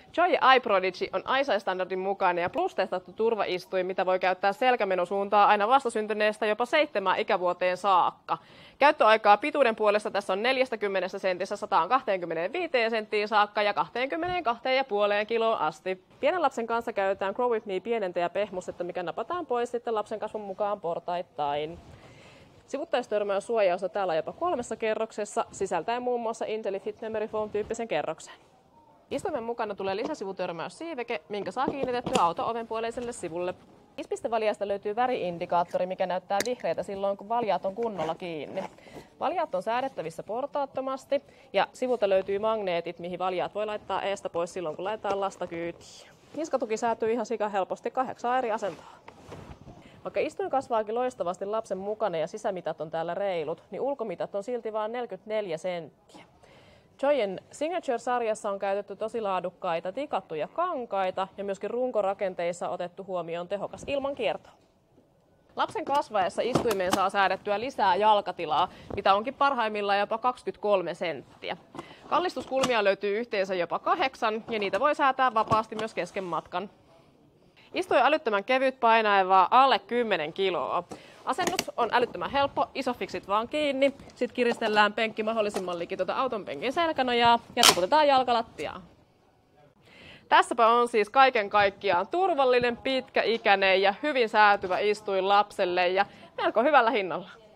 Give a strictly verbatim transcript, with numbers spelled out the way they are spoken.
Joy iProdigy on I S A-standardin mukainen ja plus-testattu turvaistuin, mitä voi käyttää selkämenosuuntaan aina vastasyntyneestä jopa seitsemään ikävuoteen saakka. Käyttöaikaa pituuden puolesta tässä on neljäkymmentä sentissä sata kaksikymmentäviisi senttiin saakka ja kaksikymmentäkaksi pilkku viisi kiloon asti. Pienen lapsen kanssa käytetään Grow With Me pienentäjä pehmustetta, mikä napataan pois sitten lapsen kasvun mukaan portaittain. Sivuttaistörmäys suojausta täällä jopa kolmessa kerroksessa, sisältäen muun muassa IntelliFit Memory Foam-tyyppisen kerroksen. Istuimen mukana tulee lisäsivutörmäyssiiveke, minkä saa kiinnitettyä auto-oven puoleiselle sivulle. Ispistevaljasta löytyy väriindikaattori, mikä näyttää vihreitä silloin, kun valjaat on kunnolla kiinni. Valjaat on säädettävissä portaattomasti ja sivulta löytyy magneetit, mihin valjaat voi laittaa eestä pois silloin, kun laitetaan lasta kyytiin. Niskatuki säätyy ihan sika helposti kahdeksaan eri asentoon. Vaikka istuin kasvaakin loistavasti lapsen mukana ja sisämitat on täällä reilut, niin ulkomitat on silti vain neljäkymmentäneljä senttiä. Joyen Signature-sarjassa on käytetty tosi laadukkaita tikattuja kankaita ja myöskin runkorakenteissa otettu huomioon tehokas ilmankierto. Lapsen kasvaessa istuimeen saa säädettyä lisää jalkatilaa, mitä onkin parhaimmillaan jopa kaksikymmentäkolme senttiä. Kallistuskulmia löytyy yhteensä jopa kahdeksan ja niitä voi säätää vapaasti myös kesken matkan. Istuin älyttömän kevyt, painaivaa alle kymmenen kiloa. Asennus on älyttömän helppo, isofiksit vaan kiinni, sitten kiristellään penkki mahdollisimman liki tuota auton penkin selkänojaa ja tiputetaan jalkalattiaan. Tässäpä on siis kaiken kaikkiaan turvallinen, pitkäikäinen ja hyvin säätyvä istuin lapselle ja melko hyvällä hinnalla.